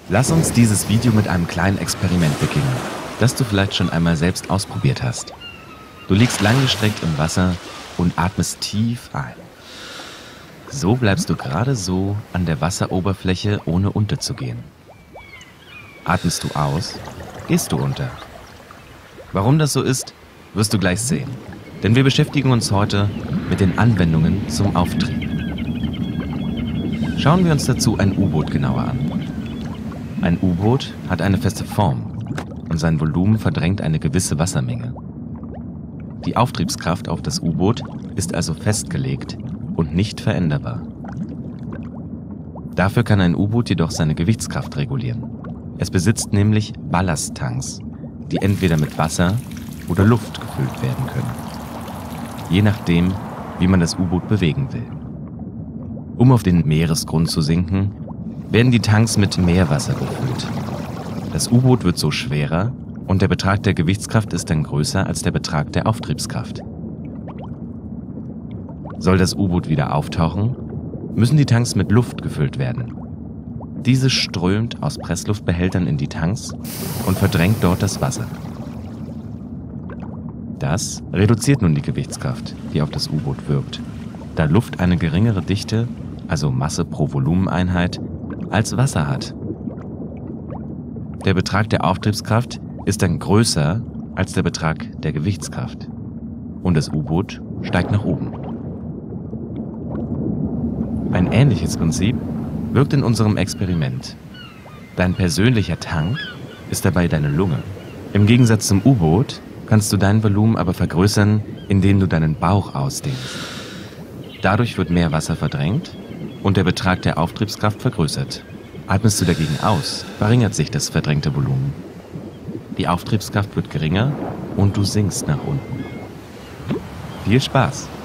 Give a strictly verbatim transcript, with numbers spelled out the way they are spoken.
Lass uns dieses Video mit einem kleinen Experiment beginnen, das du vielleicht schon einmal selbst ausprobiert hast. Du liegst langgestreckt im Wasser und atmest tief ein. So bleibst du gerade so an der Wasseroberfläche, ohne unterzugehen. Atmest du aus, gehst du unter. Warum das so ist, wirst du gleich sehen. Denn wir beschäftigen uns heute mit den Anwendungen zum Auftrieb. Schauen wir uns dazu ein U-Boot genauer an. Ein U-Boot hat eine feste Form und sein Volumen verdrängt eine gewisse Wassermenge. Die Auftriebskraft auf das U-Boot ist also festgelegt und nicht veränderbar. Dafür kann ein U-Boot jedoch seine Gewichtskraft regulieren. Es besitzt nämlich Ballasttanks, die entweder mit Wasser oder Luft gefüllt werden können. Je nachdem, wie man das U-Boot bewegen will. Um auf den Meeresgrund zu sinken, werden die Tanks mit Meerwasser befüllt. Das U-Boot wird so schwerer und der Betrag der Gewichtskraft ist dann größer als der Betrag der Auftriebskraft. Soll das U-Boot wieder auftauchen, müssen die Tanks mit Luft gefüllt werden. Diese strömt aus Pressluftbehältern in die Tanks und verdrängt dort das Wasser. Das reduziert nun die Gewichtskraft, die auf das U-Boot wirkt, da Luft eine geringere Dichte, also Masse pro Volumeneinheit, als Wasser hat. Der Betrag der Auftriebskraft ist dann größer als der Betrag der Gewichtskraft und das U-Boot steigt nach oben. Ein ähnliches Prinzip wirkt in unserem Experiment. Dein persönlicher Tank ist dabei deine Lunge. Im Gegensatz zum U-Boot kannst du dein Volumen aber vergrößern, indem du deinen Bauch ausdehnst. Dadurch wird mehr Wasser verdrängt und der Betrag der Auftriebskraft vergrößert. Atmest du dagegen aus, verringert sich das verdrängte Volumen. Die Auftriebskraft wird geringer und du sinkst nach unten. Viel Spaß!